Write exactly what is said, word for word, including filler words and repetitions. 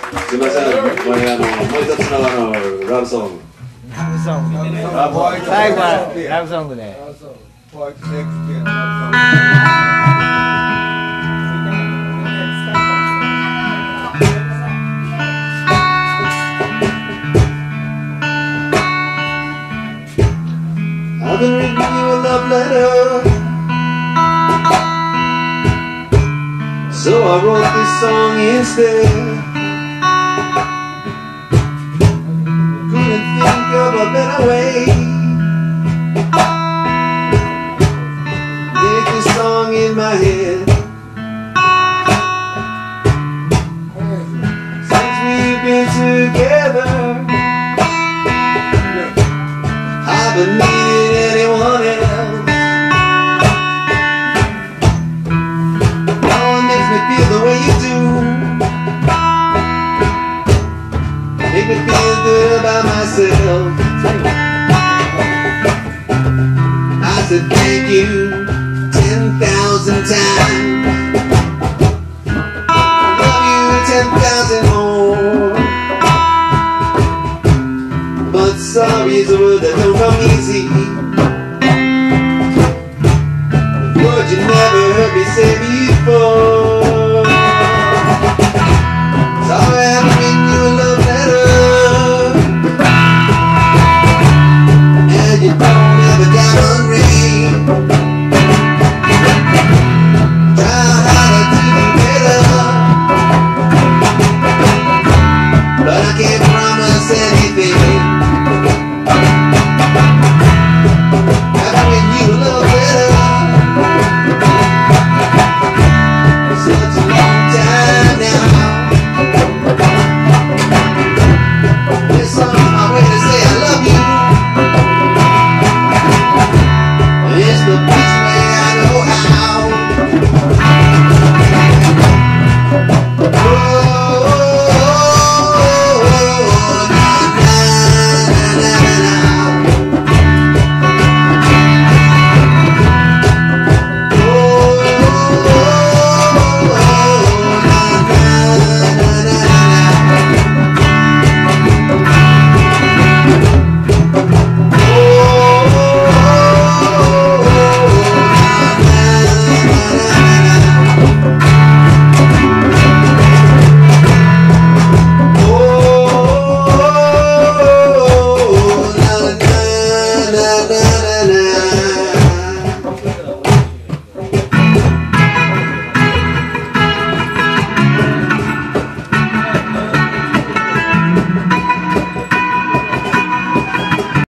すいません、これあのもう一つのあのラブソング。 ラブソング。最後はラブソングで。 I've been reading you a love letter, so I wrote this song instead. Couldn't think of a better way. Make this song in my head. Since we've been together, I've been needing anyone else. No one makes me feel the way you do. Make me feel good about myself. I said thank you ten thousand times. I love you ten thousand more. But sorry's a word that don't come easy.